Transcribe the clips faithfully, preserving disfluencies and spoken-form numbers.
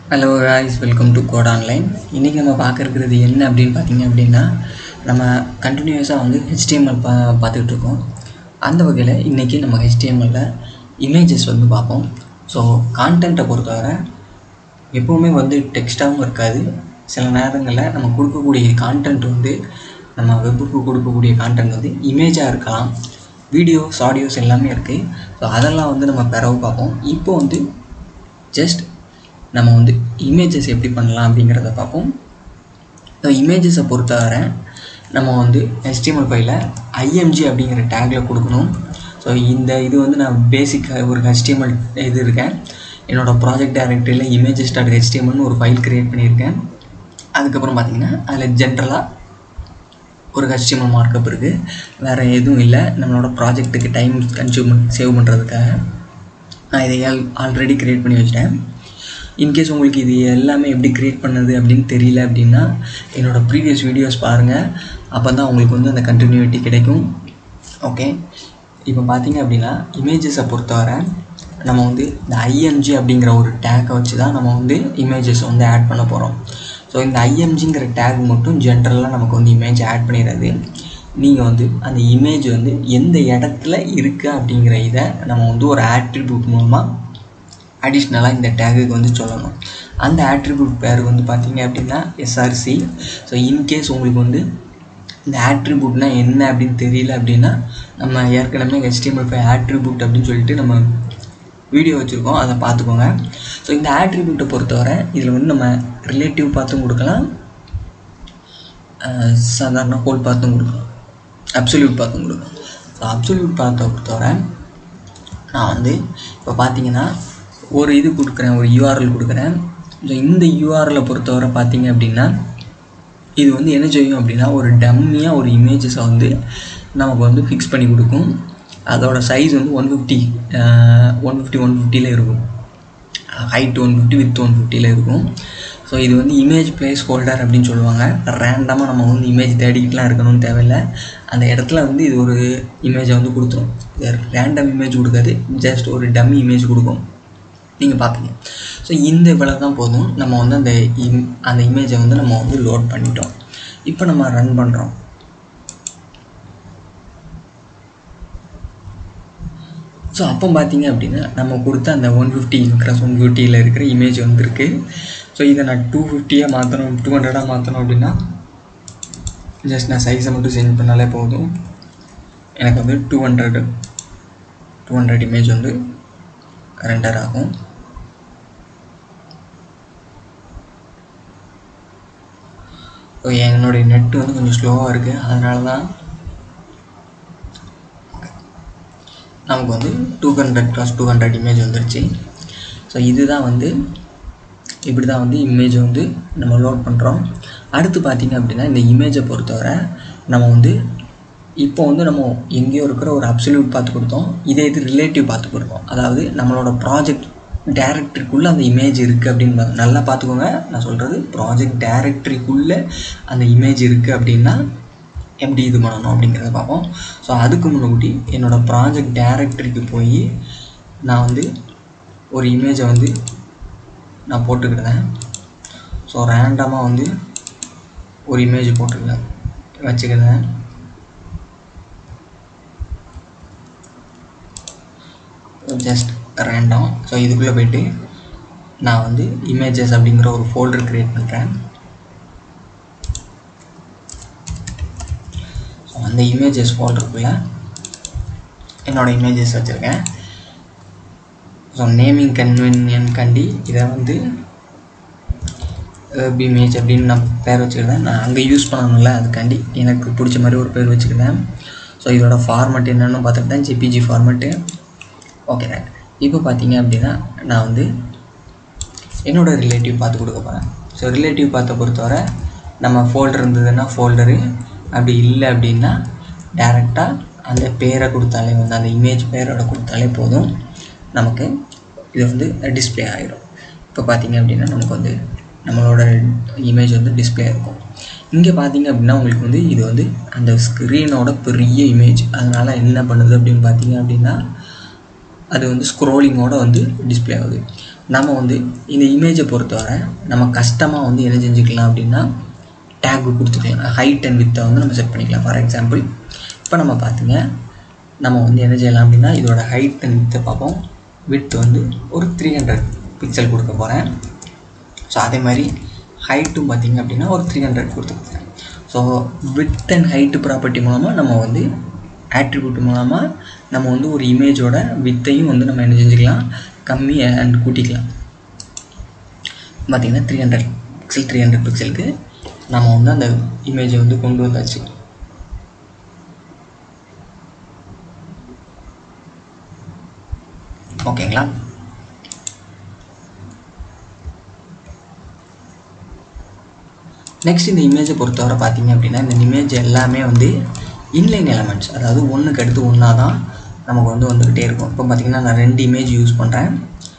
Hello guys, welcome to code online. இன்றைக்கி நம்ம பார்க்க இருக்கிறது என்ன அப்படின்னு பார்த்தீங்க அப்படின்னா, நம்ம கண்டினியூஸாக வந்து ஹெச்டிஎம்எல் பா பார்த்துக்கிட்டு இருக்கோம். அந்த வகையில் இன்றைக்கி நம்ம ஹெச்டிஎம்எல்லில் இமேஜஸ் வந்து பார்ப்போம். ஸோ கான்டென்ட்டை பொறுத்தவரை எப்போவுமே வந்து டெக்ஸ்ட்டாகவும் இருக்காது. சில நேரங்களில் நம்ம கொடுக்கக்கூடிய கான்டென்ட் வந்து நம்ம வெப்புக்கு கொடுக்கக்கூடிய கான்டென்ட் வந்து இமேஜாக இருக்கலாம், வீடியோஸ் ஆடியோஸ் எல்லாமே இருக்குது. ஸோ அதெல்லாம் வந்து நம்ம பெறவு பார்ப்போம். இப்போ வந்து ஜஸ்ட் நம்ம வந்து இமேஜஸ் எப்படி பண்ணலாம் அப்படிங்கிறத பார்ப்போம். ஸோ இமேஜஸை பொறுத்தவரை நம்ம வந்து ஹெச்டிஎம்எல் ஃபைலில் ஐஎம்ஜி அப்படிங்கிற டேக்கில் கொடுக்கணும். ஸோ இந்த இது வந்து நான் பேசிக்காக ஒரு ஹெச்டிஎம்எல் இது இருக்கேன். என்னோடய ப்ராஜெக்ட் டைரக்டரியில் இமேஜஸ் டாட் ஹெச்டிஎம்எல்னு ஒரு ஃபைல் க்ரியேட் பண்ணியிருக்கேன். அதுக்கப்புறம் பார்த்திங்கன்னா அதில் ஜென்ரலாக ஒரு ஹெச்டிஎம்எல் மார்க்கப் இருக்குது, வேறு எதுவும் இல்லை. நம்மளோட ப்ராஜெக்ட்டுக்கு டைம் கன்சியூம் சேவ் பண்ணுறதுக்காக நான் இதை ஆல்ரெடி க்ரியேட் பண்ணி வச்சிட்டேன். இன்கேஸ் உங்களுக்கு இது எல்லாமே எப்படி க்ரியேட் பண்ணது அப்படின்னு தெரியல அப்படின்னா என்னோடய ப்ரீவியஸ் வீடியோஸ் பாருங்கள், அப்போ தான் உங்களுக்கு வந்து அந்த கண்டினியூட்டி கிடைக்கும். ஓகே, இப்போ பார்த்தீங்க அப்படின்னா இமேஜஸை பொறுத்தவரை நம்ம வந்து இந்த ஐஎம்ஜி அப்படிங்கிற ஒரு டேக்கை வச்சு தான் நம்ம வந்து இமேஜஸ் வந்து ஆட் பண்ண போகிறோம். ஸோ இந்த ஐஎம்ஜிங்கிற டேக் மட்டும் ஜென்ரலாக நமக்கு வந்து இமேஜ் ஆட் பண்ணிடுறது. நீங்கள் வந்து அந்த இமேஜ் வந்து எந்த இடத்துல இருக்குது அப்படிங்கிற இதை நம்ம வந்து ஒரு ஆட்ரிபியூட் மூலமாக அடிஷ்னலாக இந்த டேகுக்கு வந்து சொல்லணும். அந்த ஆட்ரிபியூட் பேர் வந்து பார்த்தீங்க அப்படின்னா எஸ்ஆர்சி. ஸோ இன்கேஸ் உங்களுக்கு வந்து இந்த ஆட்ரிபியூட்னா என்ன அப்படின்னு தெரியல அப்படின்னா நம்ம ஏற்கனவே ஹெச்டிஎம்எல் ஃபைவ் ஆட்ரிபியூட் அப்படின்னு சொல்லிட்டு நம்ம வீடியோ வச்சுருக்கோம், அதை பார்த்துக்கோங்க. ஸோ இந்த ஆட்ரிபியூட்டை பொறுத்தவரை இதில் வந்து நம்ம ரிலேட்டிவ் பார்த்தும் கொடுக்கலாம், சாதாரண ஹோல் பார்த்தும் கொடுக்கலாம், அப்சல்யூட் பார்த்தும் கொடுக்கலாம். ஸோ அப்சல்யூட் பார்த்தை பொறுத்தவரை நான் வந்து இப்போ பார்த்தீங்கன்னா ஒரு இது கொடுக்குறேன், ஒரு யூஆர்எல் கொடுக்குறேன். ஸோ இந்த யூஆர்எலை பொறுத்தவரை பார்த்தீங்க அப்படின்னா இது வந்து என்ன செய்யும் அப்படின்னா ஒரு டம்மியாக ஒரு இமேஜஸை வந்து நமக்கு வந்து ஃபிக்ஸ் பண்ணி கொடுக்கும். அதோட சைஸ் வந்து one fifty one fifty one ஃபிஃப்டியில் இருக்கும், height one fifty width one ஃபிஃப்டியில் இருக்கும். ஸோ இது வந்து இமேஜ் பிளேஸ் ஹோல்டர் அப்படின்னு சொல்லுவாங்க. ரேண்டமாக நம்ம வந்து இமேஜ் தேடிக்கிட்டுலாம் இருக்கணும்னு தேவையில்லை. அந்த இடத்துல வந்து இது ஒரு இமேஜை வந்து கொடுத்துரும். இது ரேண்டம் இமேஜ் கொடுக்காது, ஜஸ்ட் ஒரு டம்மி இமேஜ் கொடுக்கும், நீங்கள் பார்ப்பீங்க. ஸோ இந்த இவ்வளோ தான் போதும். நம்ம வந்து அந்த இம் அந்த இமேஜை வந்து நம்ம வந்து லோட் பண்ணிட்டோம். இப்போ நம்ம ரன் பண்ணுறோம். ஸோ அப்போ பார்த்தீங்க அப்படின்னா நம்ம கொடுத்த அந்த ஒன் ஃபிஃப்டி கிராஸ் ஒன் ஃபிஃப்டியில் இருக்கிற இமேஜ் வந்துருக்கு. ஸோ இதை நான் டூ ஃபிஃப்டியாக மாற்றணும், டூ ஹண்ட்ரடாக மாற்றணும் அப்படின்னா ஜஸ்ட் நான் சைஸை மட்டும் சேஞ்ச் பண்ணாலே போதும். எனக்கு வந்து two hundred two hundred image வந்து ரெண்டர் ஆகும். ஸோ என்னுடைய நெட்டு வந்து கொஞ்சம் ஸ்லோவாக இருக்குது, அதனால தான் நமக்கு வந்து two hundred plus two hundred image வந்துருச்சு. ஸோ இதுதான் வந்து இப்படி தான் வந்து இமேஜ் வந்து நம்ம லோட் பண்ணுறோம். அடுத்து பார்த்திங்க அப்படின்னா இந்த இமேஜை பொறுத்தவரை நம்ம வந்து இப்போ வந்து நம்ம எங்கேயோ இருக்கிற ஒரு அப்சல்யூட் பார்த்து கொடுத்தோம், இதே இது ரிலேட்டிவ் பார்த்து கொடுத்தோம். அதாவது நம்மளோட ப்ராஜெக்ட் டைரக்டரிக்குள்ளே அந்த இமேஜ் இருக்குது அப்படின்னு நல்லா பார்த்துக்கோங்க. நான் சொல்கிறது ப்ராஜெக்ட் டைரக்டரிக்குள்ளே அந்த இமேஜ் இருக்குது அப்படின்னா எப்படி இது பண்ணணும் அப்படிங்கிறத பார்ப்போம். ஸோ அதுக்கு முன்னாடி என்னோடய ப்ராஜெக்ட் டைரக்டரிக்கு போய் நான் வந்து ஒரு இமேஜை வந்து நான் போட்டுக்கிட்டேன். ஸோ ரேண்டமாக வந்து ஒரு இமேஜ் போட்டுக்கிறேன் வச்சுக்கிறேன். Just random. ஸோ இதுக்குள்ளே போய்ட்டு நான் வந்து இமேஜஸ் அப்படிங்கிற ஒரு ஃபோல்டர் க்ரியேட் பண்ணுறேன். ஸோ அந்த இமேஜஸ் ஃபோல்டருக்குள்ளே என்னோடய இமேஜஸ் வச்சுருக்கேன். ஸோ நேமிங் கன்வீனியன் கண்டி இதை வந்து வெப் இமேஜ் அப்படின்னு நான் பேர் வச்சுக்கிறேன். நான் அங்கே யூஸ் பண்ணணும்ல, அதுக்காண்டி எனக்கு பிடிச்ச மாதிரி ஒரு பேர் வச்சுக்கிறேன். ஸோ இதோட ஃபார்மெட் என்னென்னு பார்த்துக்கிட்டேன், ஜேபிஜி ஃபார்மெட்டு. Okay right. இப்போ பார்த்தீங்க அப்படின்னா நான் வந்து என்னோடய ரிலேட்டிவ் பார்த்து கொடுக்க போகிறேன். ஸோ ரிலேட்டிவ் பார்த்த பொறுத்தவரை நம்ம ஃபோல்டர் இருந்ததுன்னா ஃபோல்டரு, அப்படி இல்லை அப்படின்னா டேரெக்டாக அந்த பேரை கொடுத்தாலே வந்து அந்த இமேஜ் பேரோட கொடுத்தாலே போதும், நமக்கு இது வந்து டிஸ்பிளே ஆகிடும். இப்போ பார்த்தீங்க அப்படின்னா நமக்கு வந்து நம்மளோட இமேஜ் வந்து டிஸ்பிளே இருக்கும். இங்கே பார்த்தீங்க அப்படின்னா உங்களுக்கு வந்து இது வந்து அந்த ஸ்க்ரீனோட பெரிய இமேஜ், அதனால் என்ன பண்ணுது அப்படின்னு பார்த்தீங்க அப்படின்னா அது வந்து ஸ்க்ரோலிங்கோடு வந்து டிஸ்பிளே ஆகுது. நம்ம வந்து இந்த இமேஜை பொறுத்தவரை நம்ம கஸ்டமாக வந்து என்ன செஞ்சுக்கலாம் அப்படின்னா டேக்கு கொடுத்துக்கலாம். ஹைட் அண்ட் வித்தை வந்து நம்ம செட் பண்ணிக்கலாம். ஃபார் எக்ஸாம்பிள் இப்போ நம்ம பார்த்திங்க நம்ம வந்து என்ன செய்யலாம் அப்படின்னா இதோட ஹைட் அண்ட் வித்தை பார்ப்போம். வித் வந்து ஒரு த்ரீ ஹண்ட்ரட் பிக்சல் கொடுக்க போகிறேன். ஸோ அதே மாதிரி ஹைட்டும் பார்த்திங்க அப்படின்னா ஒரு த்ரீ ஹண்ட்ரட் கொடுத்துருக்கேன். So width and height property மூலமாக நம்ம வந்து ஆட்ரிபியூட் மூலமாக நம்ம வந்து ஒரு இமேஜோட வித்தையும் வந்து நம்ம என்ன செஞ்சுக்கலாம் கம்மி அண்ட் கூட்டிக்கலாம். பார்த்திங்கன்னா three hundred pixel three hundred பிக்சலுக்கு நம்ம வந்து அந்த இமேஜை வந்து கொண்டு வந்தாச்சு. ஓகேங்களா? நெக்ஸ்ட் இந்த இமேஜை பொறுத்தவரை பார்த்தீங்க அப்படின்னா இந்த இமேஜ் எல்லாமே வந்து இன்லைன் எலமெண்ட்ஸ், அதாவது ஒன்றுக்கு அடுத்து ஒன்றா தான் நமக்கு வந்து வந்துக்கிட்டே இருக்கும். இப்போ பார்த்திங்கன்னா நான் ரெண்டு இமேஜ் யூஸ் பண்ணுறேன்.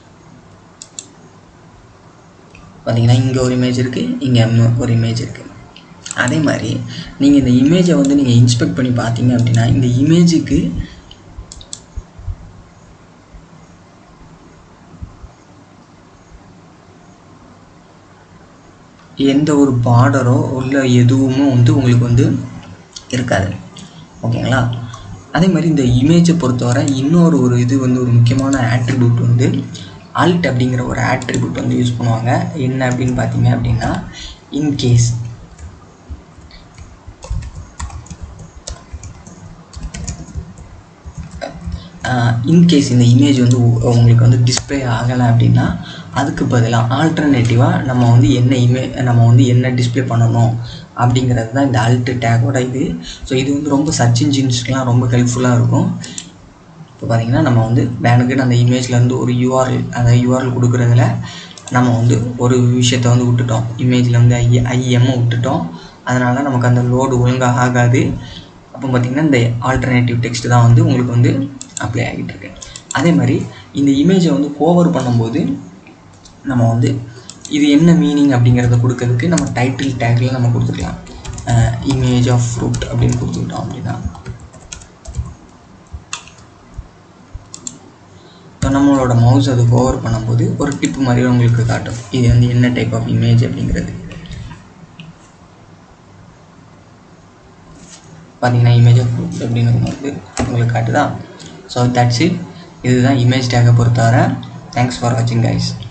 பார்த்திங்கன்னா இங்கே ஒரு இமேஜ் இருக்குது, இங்கே ஒரு இமேஜ் இருக்குது. அதே மாதிரி நீங்கள் இந்த இமேஜை வந்து நீங்கள் இன்ஸ்பெக்ட் பண்ணி பார்த்தீங்க அப்படின்னா இந்த இமேஜுக்கு எந்த ஒரு பார்டரோ உள்ள எதுவுமே வந்து உங்களுக்கு வந்து இருக்காது. ஓகேங்களா? அதே மாதிரி இந்த இமேஜை பொறுத்தவரை இன்னொரு ஒரு இது வந்து ஒரு முக்கியமான ஆட்ரிபியூட் வந்து ஆல்ட் அப்படிங்கிற ஒரு ஆட்ரிபியூட் வந்து யூஸ் பண்ணுவாங்க. என்ன அப்படின்னு பார்த்தீங்க அப்படின்னா இன்கேஸ் இன்கேஸ் இந்த இமேஜ் வந்து உங்களுக்கு வந்து டிஸ்பிளே ஆகலை அப்படின்னா அதுக்கு பதிலாக ஆல்டர்னேட்டிவாக நம்ம வந்து என்ன இமே நம்ம வந்து என்ன டிஸ்பிளே பண்ணணும் அப்படிங்கிறது தான் இந்த ஆல்ட் டேக்கோட இது. ஸோ இது வந்து ரொம்ப சர்ச் இன்ஜின்ஸ்க்கெலாம் ரொம்ப ஹெல்ப்ஃபுல்லாக இருக்கும். இப்போ பார்த்திங்கன்னா நம்ம வந்து பேனுக்குன்னு அந்த இமேஜ்லேருந்து ஒரு யூஆர்எல் அந்த யூஆர்எல் கொடுக்குறதுல நம்ம வந்து ஒரு விஷயத்தை வந்து விட்டுட்டோம். இமேஜில் வந்து ஐ ஐஎம்மை விட்டுட்டோம். அதனால் நமக்கு அந்த லோடு ஒழுங்காக ஆகாது. அப்போ பார்த்திங்கன்னா இந்த ஆல்டர்னேட்டிவ் டெக்ஸ்ட் தான் வந்து உங்களுக்கு வந்து அப்ளை ஆகிட்டு இருக்கு. அதே மாதிரி இந்த இமேஜை வந்து கோவர் பண்ணும்போது நம்ம வந்து இது என்ன மீனிங் அப்படிங்கிறத கொடுக்கறதுக்கு நம்ம டைட்டில் டேக்கில் நம்ம கொடுத்துக்கலாம். இமேஜ் ஆஃப் ஃப்ரூட் அப்படின்னு கொடுத்துக்கிட்டோம் அப்படின்னா இப்போ நம்மளோட மவுஸ் அது கோவர் பண்ணும்போது ஒரு டிப் மாதிரி உங்களுக்கு காட்டும் இது வந்து என்ன டைப் ஆஃப் இமேஜ் அப்படிங்கிறது. பார்த்தீங்கன்னா இமேஜ் ஆஃப் ஃப்ரூட் அப்படின்னு வந்து உங்களுக்கு காட்டுதா. So that's it. இதுதான் இமேஜ் டேக்கை பொறுத்தவரை. தேங்க்ஸ் ஃபார் வாட்சிங் கைஸ்.